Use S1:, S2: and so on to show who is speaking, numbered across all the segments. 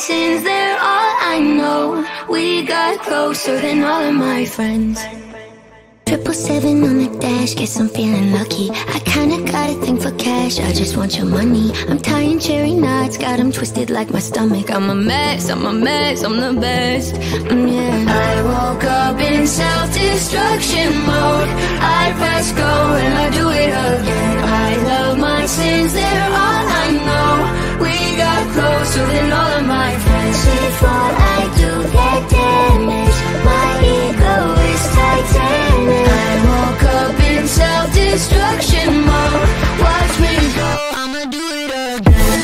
S1: sins, they're all I know. We got closer than all of my friends. 777 on the dash, guess I'm feeling lucky. I kinda got a thing for cash, I just want your money. I'm tying cherry knots, got them twisted like my stomach. I'm a mess, I'm a mess, I'm the best, yeah. I woke up in self-destruction mode. I press go and I do it again. I love my sins, they're all I know. We got closer than all of my friends. Before I do get damaged, my ego is titanic. I woke up in self-destruction mode. Watch me go, I'ma do it again.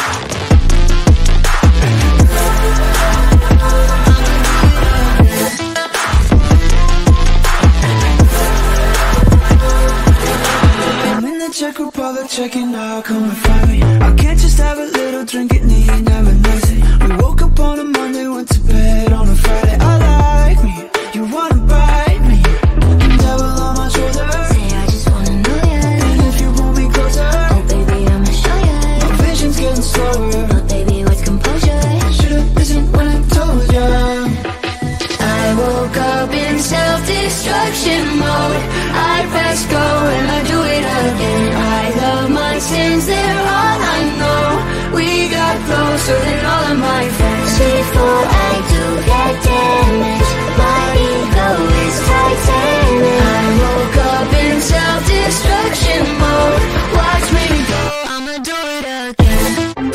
S1: I'm in the Czech Republic, checking out, come and find me. I can't just have a little drink, it need never nothing. We woke up on a Monday, went to bed on a Friday. I like me, you wanna bite me. Devil on my shoulder, say I just wanna know ya. And if you want me closer, oh baby I'ma show ya. My vision's getting slower, oh baby what's composure? Should've listened when I told ya. I woke up in self-destruction mode. I press go and I do it again. I love my sins, they're all I know. We got closer than all of my friends. Before I do get damaged, my ego is titanic. I woke up in self-destruction mode. Watch me go, I'ma do it again.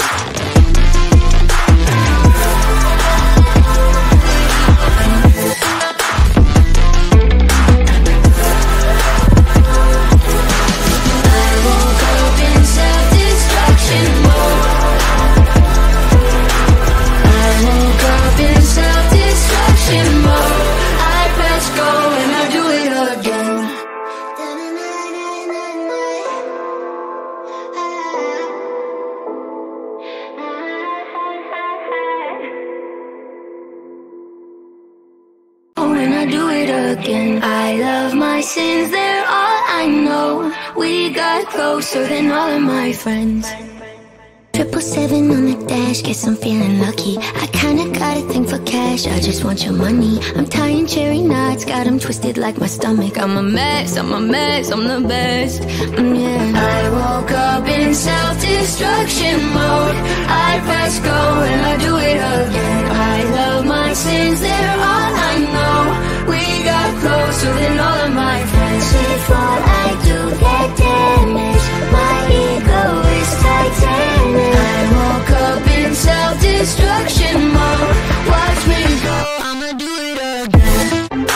S1: I love my sins, they're all I know. We got closer than all of my friends. 777 on the dash, guess I'm feeling lucky. I kinda got a thing for cash, I just want your money. I'm tying cherry knots, got them twisted like my stomach. I'm a mess, I'm a mess, I'm the best, yeah. I woke up in self-destruction mode. I press go and I do it again. I love my sins, they're all I know. We got closer than all of my friends. Before I do get damaged, my ego is titanic. I woke up in self-destruction mode. Watch me go, I'ma do it again.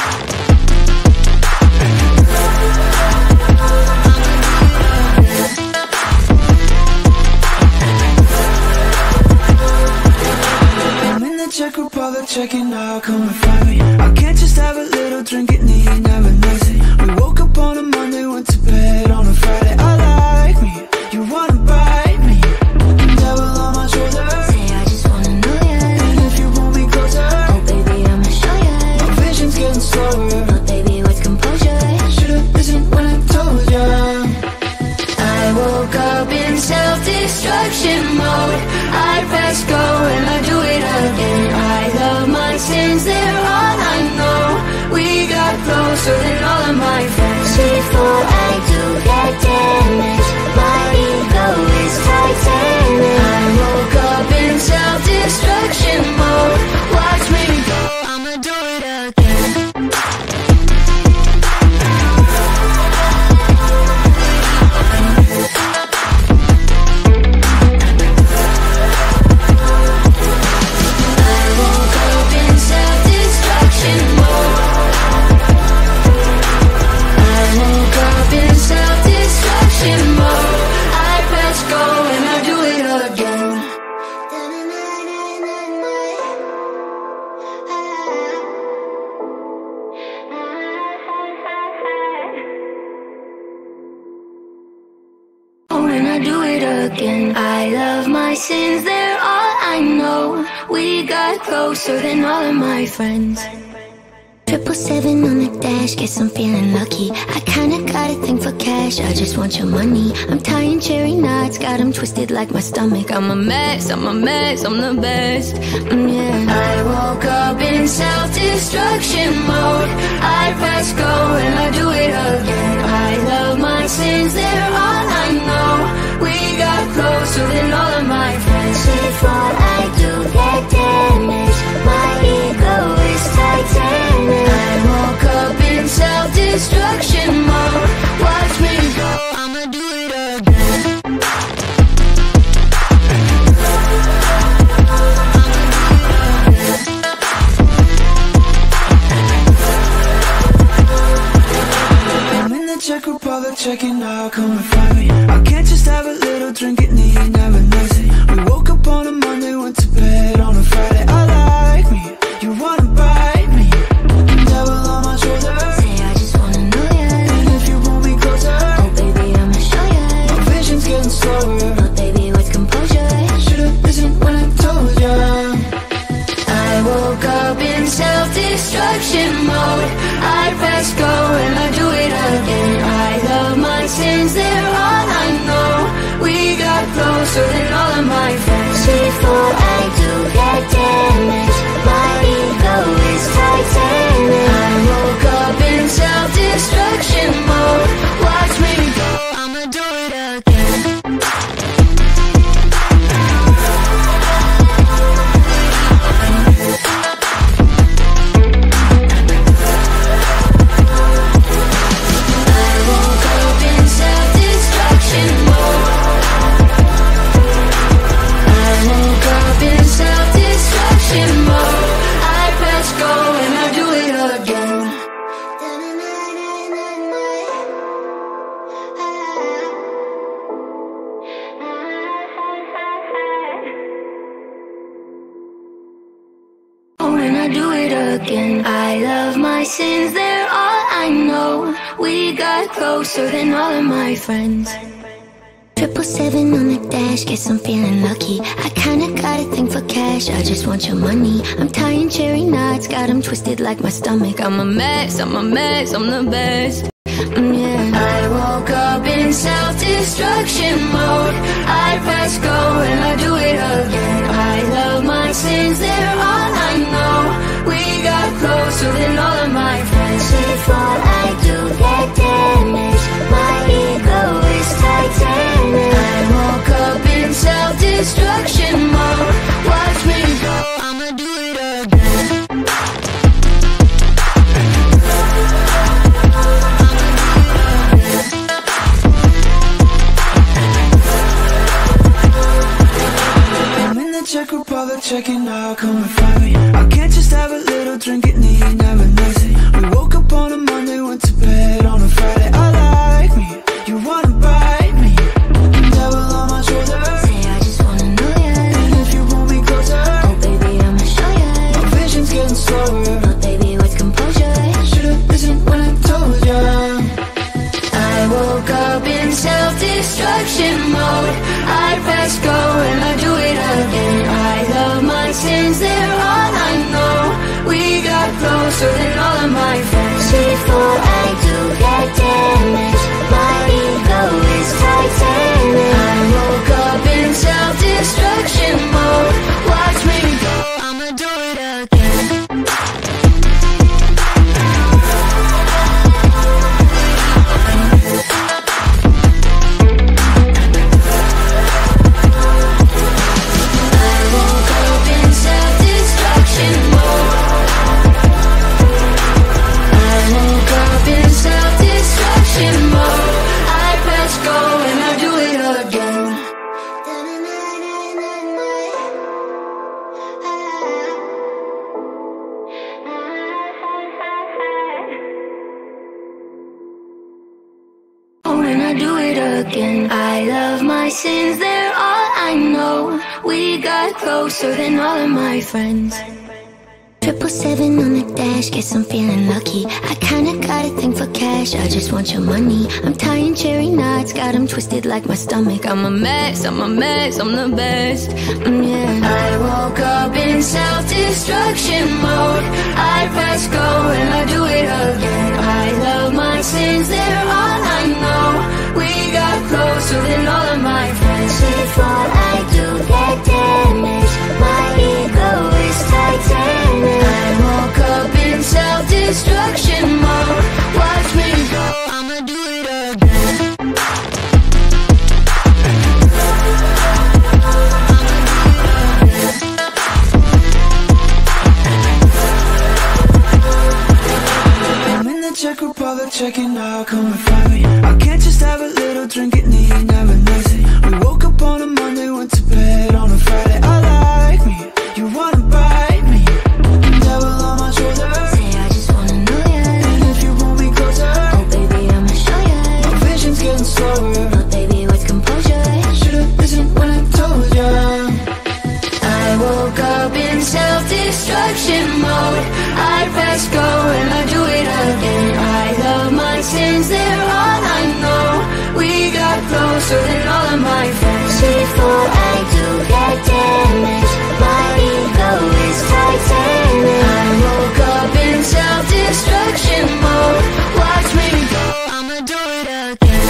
S1: I'm in the Czech Republic, checking out, come and find me. I can't just have a little drink, it need never nothing. We woke up on a Monday, went to bed on a Friday. I like me, you wanna bite me. Devil on my shoulder, say I just wanna know ya. And if you want me closer, oh baby I'ma show ya. My vision's getting slower, oh baby what's composure? Should've listened when I told ya. I woke up in self-destruction mode. I press go and I do it again. I love my sins, they're all I know. We got closer than all of my friends. Before I do get damaged, my ego is titanic. I woke up in self-destruction mode. Watch me go, I'ma do it again. I love my sins, they're all I know. We got closer than all of my friends.
S2: 777 on the dash, guess I'm feeling lucky. I kinda got a thing for cash, I just want your money. I'm tying cherry knots, got them twisted like my stomach. I'm a mess, I'm a mess, I'm the best, yeah. I woke up in self-destruction mode. I press go and I do it again. I love my sins, they're all I know. We got closer than all of my friends. Before I do get damaged, my ego is titanic. I woke up in self-destruction mode. Watch me go, I'ma do it again.
S1: I'm in the Czech Republic, checking out, come and find me. I can't just have a little drink, it need never nothing. We woke up on a Monday, went to bed on a Friday. I like me, you wanna bite me. Devil on my shoulder,
S2: say I just wanna know ya.
S1: And if you want me closer,
S2: oh baby I'ma show ya.
S1: My vision's getting slower,
S2: but baby what's composure?
S1: Should've listened when I told ya.
S2: I woke up in self-destruction mode. I press go and I do it again. I love my sins, they're all I know. We got closer than all of my friends. Before I do get damaged, my ego is titanic. I woke up in self-destruction mode. Watch me go, I'ma do it again. I love my sins, they're all I know. We got closer than all of my friends. 777 on the dash, guess I'm feeling lucky. I kinda got a thing for cash, I just want your money. I'm tying cherry knots, got them twisted like my stomach. I'm a mess, I'm a mess, I'm the best, yeah. I woke up in self-destruction mode. I press go and I do it again. I love my sins, they're all I know. We got closer than all of my friends. Before I do get damaged, my ego is titanic. I woke up in self-destruction mode. Watch me go, I'ma do it again.
S1: I'm in the Czech Republic, checking out, come and find me. I can't just have a little drink, it need never nothing. We woke up on a Monday, went to bed on a Friday. I like me, you wanna bite me. Devil on my shoulder,
S2: say I just wanna know ya.
S1: And if you want me closer,
S2: oh baby I'ma show ya.
S1: My vision's getting slower,
S2: but baby what's composure?
S1: Should've listened when I told ya.
S2: I woke up in self-destruction mode. I press go and I do it again. I love my sins, they're all I know. We got closer than all of my friends. Before I do get damaged, my ego is titanic. I woke up in self-destruction mode. Watch me go, I'ma do it again. I love my sins, they're all I know. We got closer than all of my friends. 777 on the dash, guess I'm feeling lucky. I kinda got a thing for cash, I just want your money. I'm tying cherry knots, got them twisted like my stomach. I'm a mess, I'm a mess, I'm the best, yeah. I woke up in self-destruction mode. I press go and I do it again. I love my sins, they're all I know. We got closer than all of my friends. Before I do get damaged, my ego is titanic. I woke up in self-destruction mode. Watch me go, I'ma do it again.
S1: I'm in the Czech Republic, checking out, come and find me. I can't just have a little drink, it need never miss it. We woke up on a Monday, went to bed on a Friday. I like me, you wanna bite me, devil on my shoulder.
S2: Say I just wanna know ya,
S1: and if you want me closer,
S2: oh baby I'ma show ya.
S1: my vision's getting slower,
S2: Oh baby what's composure?
S1: should've listened when I told ya.
S2: I woke up in self-destruction mode. I press go and I do it again. I love my sins, they're all I know. We got closer than all of my friends. Before I do get damaged, my ego is titanic. I woke up in self-destruction mode. Watch me go, I'ma do it again.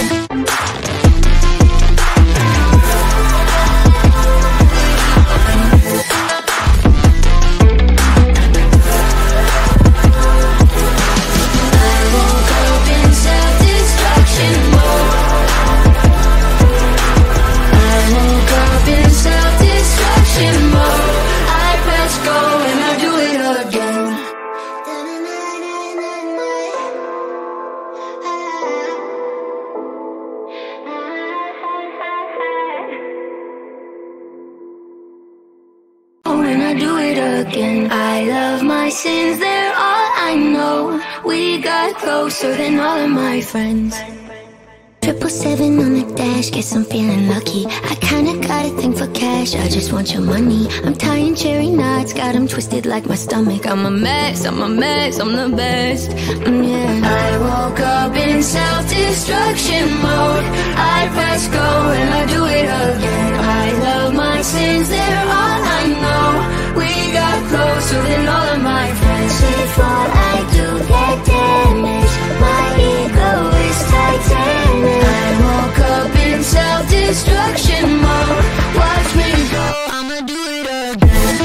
S2: I love my sins, they're all I know. We got closer than all of my friends. 777 on the dash, guess I'm feeling lucky. I kinda got a thing for cash, I just want your money. I'm tying cherry knots, got them twisted like my stomach. I'm a mess, I'm a mess, I'm the best, yeah. I woke up in self-destruction mode. I press go and I do it again. I love my sins, they're all I know. We got closer than all of my friends. Before I do get damaged, my ego is titanic. I woke up in self-destruction mode. Watch me go, I'ma do it again.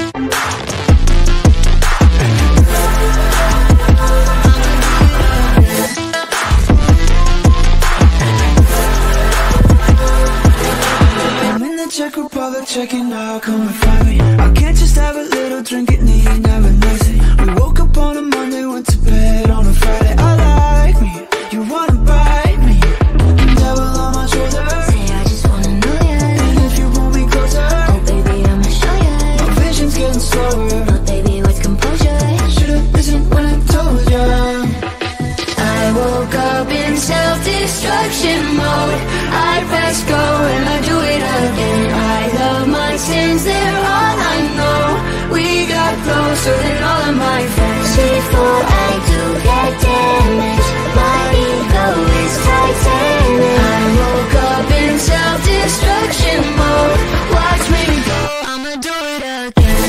S1: I'm in the Czech Republic, checking out, come and find me. I can't just have a little drink, it need never miss it. We woke up on a Monday, went to bed on a Friday. I like me, you wanna bite me, devil on my shoulder.
S2: Say I just wanna know ya,
S1: and if you want me closer,
S2: oh baby I'ma show ya.
S1: my vision's getting slower,
S2: Oh baby what's composure?
S1: should've listened when I told ya.
S2: I woke up in self-destruction mode. I press go and I do it again. I love my sins, they're all I know. We got closer than all of my friends. Before I do get damaged, my ego is titanic. I woke up in self-destruction mode. Watch me go, I'ma do it again.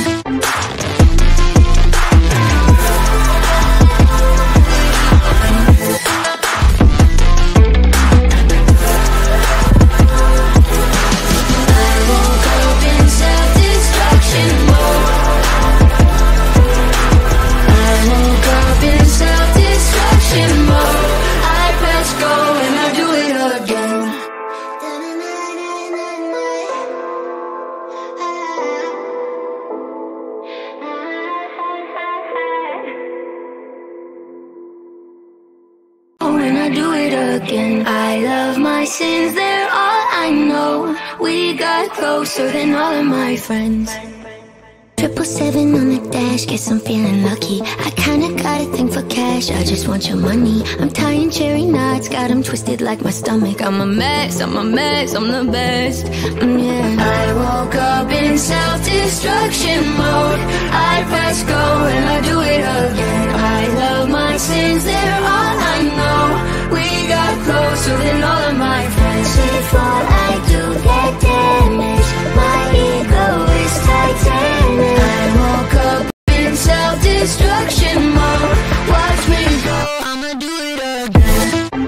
S2: I love my sins, they're all I know. We got closer than all of my friends. 777 on the dash, guess I'm feeling lucky. I kinda got a thing for cash, I just want your money. I'm tying cherry knots, got them twisted like my stomach. I'm a mess, I'm a mess, I'm the best, yeah. I woke up in self-defense. self-destruction mode. I press go and I do it again. I love my sins, they're all I know. We got closer than all of my friends. If all I do get damaged, my ego is titanic. I woke up in self-destruction mode. Watch me go, I'ma do it again.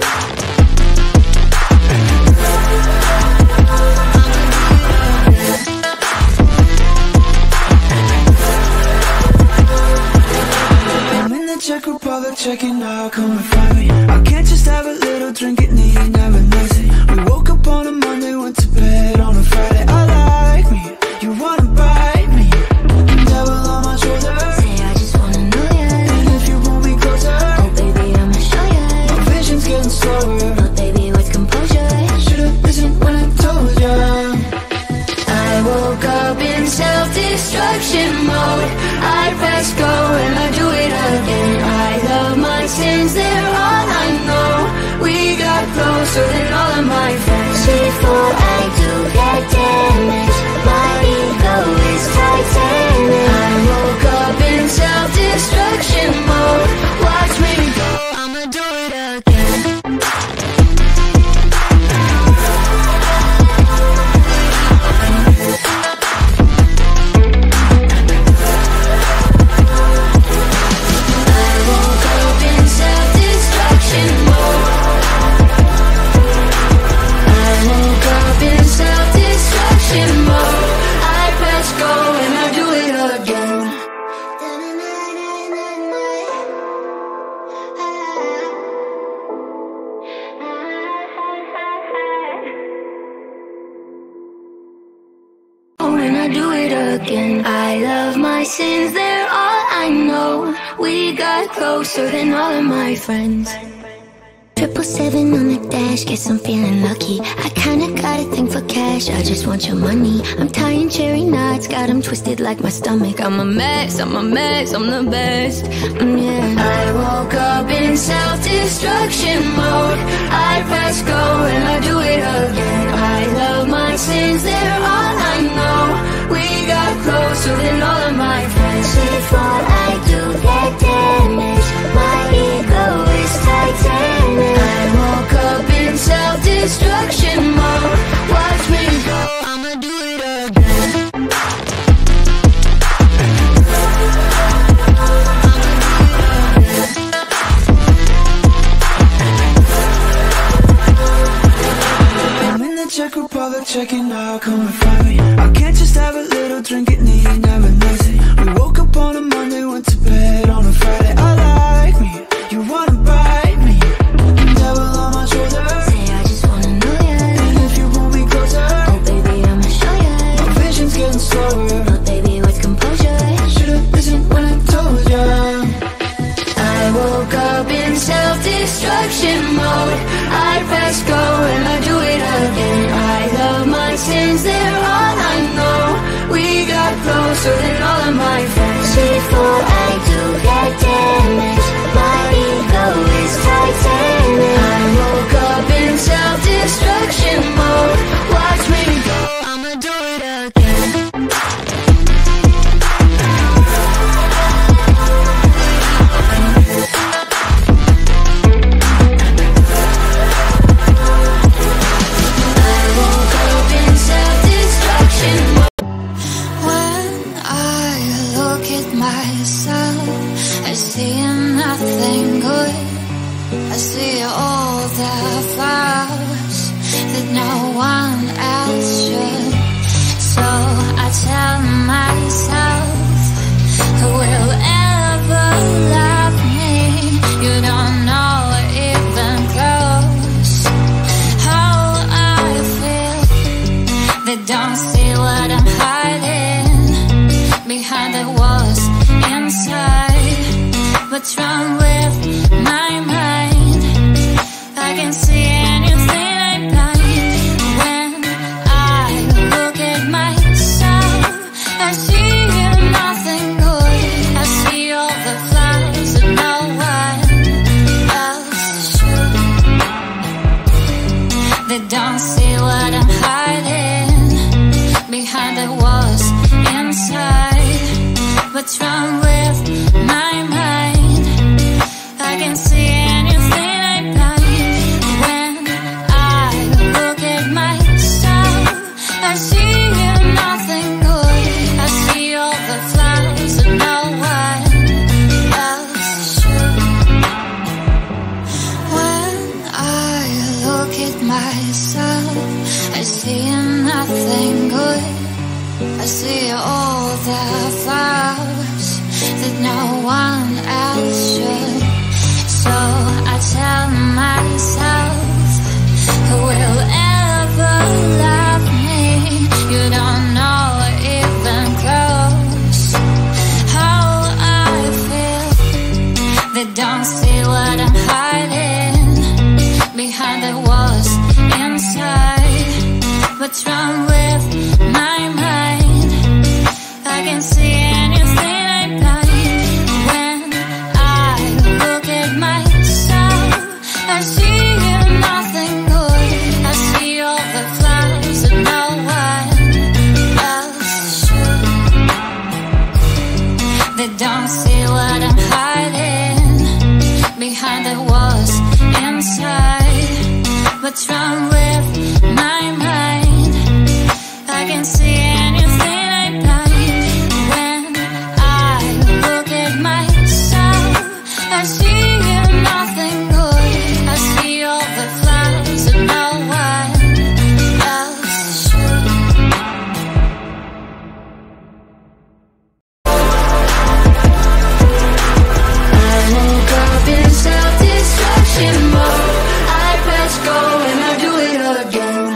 S1: Czech Republic, checking out, come and find me. I can't just have a little drink, it need never miss it. We woke up on a Monday, went to bed on a Friday. I like me, you wanna bite me. Devil on my shoulder,
S2: say I just wanna know ya.
S1: And if you want me closer,
S2: oh baby I'ma show ya.
S1: My vision's getting slower,
S2: oh baby what's composure?
S1: Should've listened when I told ya.
S2: I woke up in self-destruction mode. I press go and I do it again. I love my sins, they're all I know. We got closer than all of my friends. Before I do get damaged, my ego is titanic. I woke up in self-destruction mode. Watch me go, I'ma do it again. I love my sins, they're all I know. We got closer than all of my friends. 777 on the dash, guess I'm feeling lucky. I kinda got a thing for cash, I just want your money. I'm tying cherry knots, got them twisted like my stomach. I'm a mess, I'm the best, yeah. I woke up in self-destruction mode. I press go and I do it again. I love my sins, they're all I know. We got closer than all of my friends. If all I do get damaged, my ego is titanic. I woke up in self-destruction mode. Watch me go, I'ma do it again.
S1: I'm in the Czech Republic, checking out, come and find me. I can't just have a little drink, it need never miss it. We woke up on a Monday, went to bed on a Friday. I like me, you wanna bite me. Devil on my shoulder,
S2: say I just wanna know ya.
S1: And if you want me closer,
S2: oh baby I'ma show ya.
S1: My vision's getting slower,
S2: oh baby what's composure?
S1: Should've listened when I told ya.
S2: I woke up in self-destruction mode. I press go and I do it again. I love my sins, they're all I know. We got closer than all of my friends. Before I do get damaged, my ego is titanic. I woke up in self-destruction mode. Watch me go, I'ma do it again.
S3: I see nothing good. I see all the flaws that no one else should. So I tell myself, who will ever love me? You don't know even close how I feel. They don't see what I'm hiding behind the walls inside. What's wrong with my mind? I can see anything I'm blind. When I look at myself, I see nothing good. I see all the flaws that no one else should. They don't see what I'm hiding behind the walls. was inside. What's wrong with my mind? I can see anything I like. When I look at myself, I see nothing good. I see all the flaws that no one else should. When I look at myself, I see nothing good. I see all the flaws that no one else should. So I tell myself, who will ever love me? You don't know even close how I feel. They don't see what I'm hiding behind the walls inside. What's wrong with my mind? I can see anything I like. When I look at myself, I see nothing good. I see all the flaws that no one else should. They don't see what I'm hiding behind the walls inside. What's wrong with my mind? I can see anything I like. When I look at myself, I see nothing good. I see all the flaws that no one else should. I woke up in self-destruction mode. I press go and I do it again.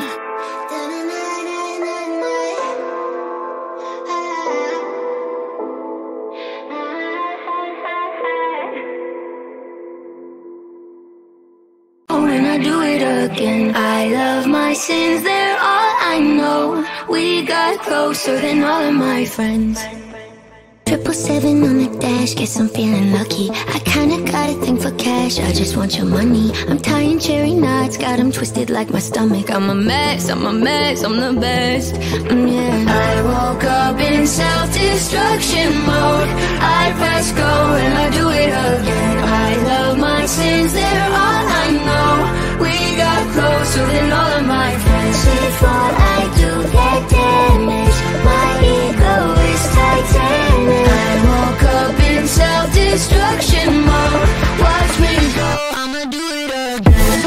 S3: Oh, and I do it again. I love my sins, they're all I know. We got closer than all of my friends. 777 on the dash, guess I'm feeling lucky. I kinda got a thing for cash, I just want your money. I'm tying cherry knots, got them twisted like my stomach. I'm a mess, I'm the best. Yeah. I woke up in self-destruction mode. I press go and I do it again. I love my sins, they're all I know. We got closer than all of my friends. Before I do get damaged, my ego is titanic. I woke up in self-destruction mode. Watch me go, I'ma do it again.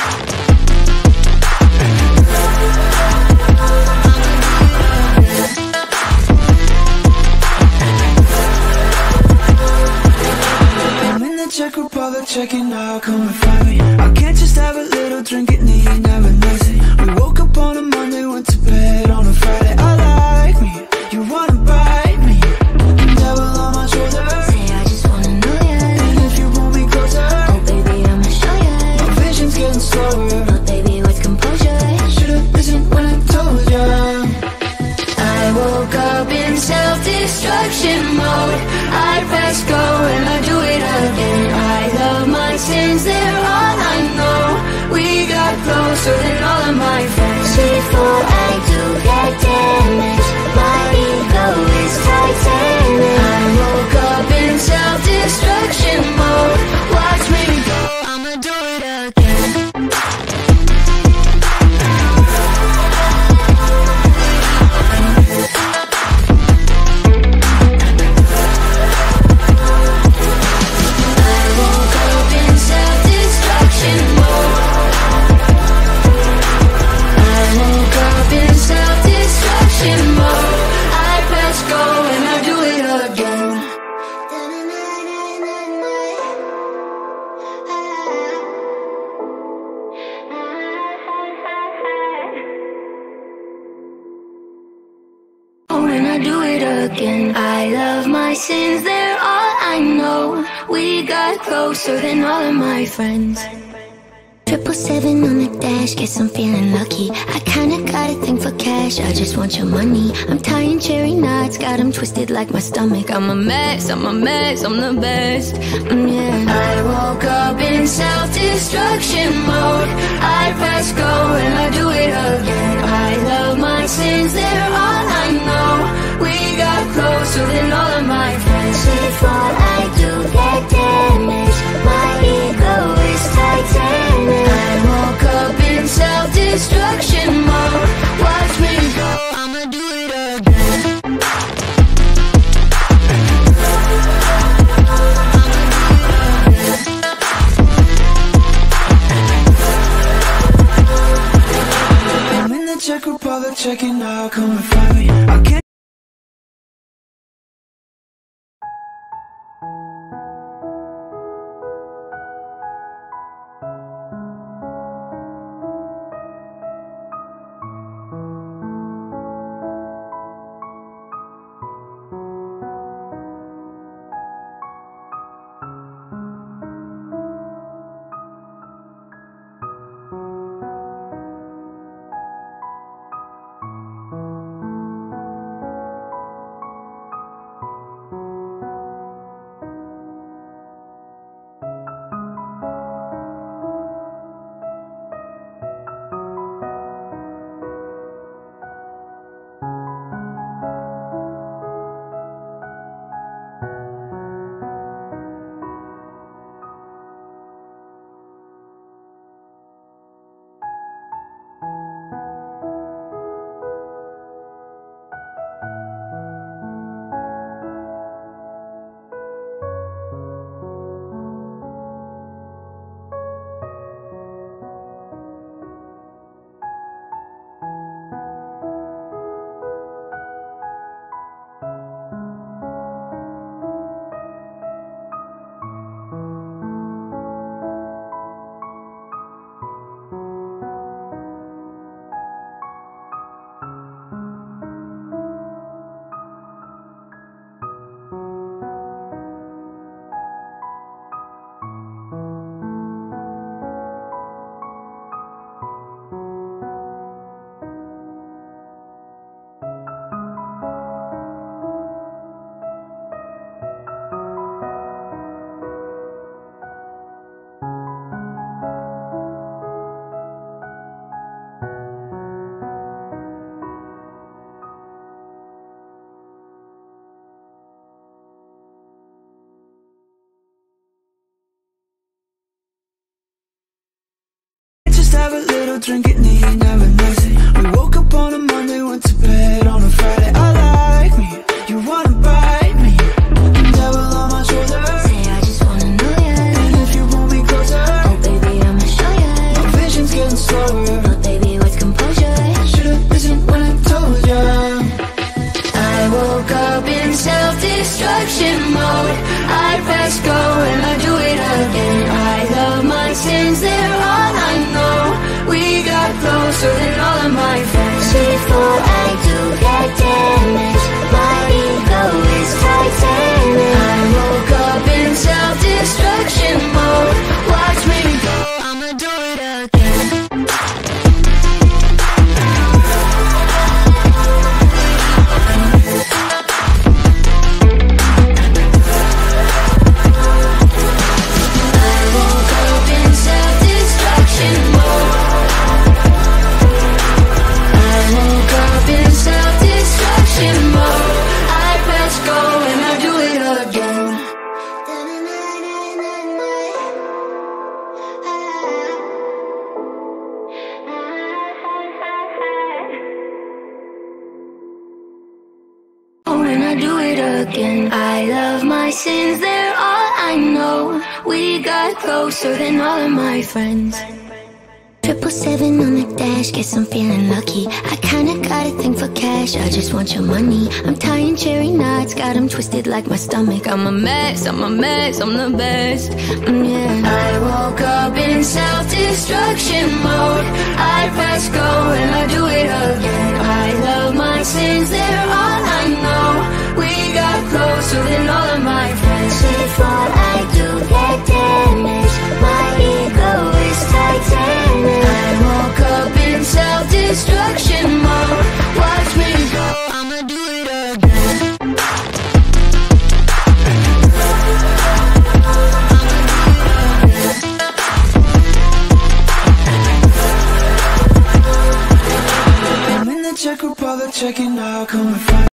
S1: I'm in the Czech Republic, checking out, come and find me. I can't just have a little drink, it need never miss it. We woke up on a Monday, went to bed on a Friday. I like me, you wanna bite me. Devil on my shoulder,
S2: Say I just wanna know ya.
S1: and if you want me closer,
S2: Oh baby, I'ma show ya.
S1: my vision's getting slower.
S2: But baby, what's composure?
S1: Should've listened when I told ya.
S3: I woke up in self-destruction mode. I press go and I do it again. I love my sins, they're all I know. We got closer than all of my friends.
S2: Before I do get damaged, my ego is titanic.
S3: I woke up in self-destruction mode. Watch me go, I'ma do it again. I woke up in self-destruction mode. I woke up in self-destruction mode. I press go and I do it again.
S2: Oh, and I do it again. I love my sins, they're all I know. We got closer than all of my friends. 777 on the dash, guess I'm feeling lucky. I kinda got a thing for cash, I just want your money. I'm tying cherry knots, got them twisted like my stomach. I'm a mess, I'm the best. Yeah.
S3: I woke up in self-destruction mode. I press go and I do it again. I love my sins, they're all I know.
S1: checking out, come and find me. I can't. Have a little drink, it need never miss it. We woke up on a Monday, went to bed on a Friday. I like me, you wanna bite me, devil on my shoulder.
S2: Say I just wanna know ya,
S1: and if you want me closer,
S2: oh baby I'ma show ya.
S1: my vision's getting slower,
S2: Oh baby with composure,
S1: should've listened when I told ya.
S2: I woke up in self-destruction mode. I press go and I do it again. I love my sins, they're all I know. We got closer than all of my friends. Before I do that damage, my ego is titanic. I woke up in self-destruction mode. Watch me go, I'ma do it again. When I do it again, I love my sins, they're all I know. We got closer than all of my friends. 777 on the dash, guess I'm feeling lucky. I kinda got a thing for cash, I just want your money. I'm tying cherry knots, got them twisted like my stomach. I'm a mess, I'm the best, yeah. I woke up in self-destruction mode. I press go and I do it again. I love my sins, they're all I know. We got closer than all of my friends. Before I do that damage, my ego is titanic. I woke up in self-destruction mode. Watch me go, I'ma do it again.
S1: I'm in the Czech Republic, checking out, coming from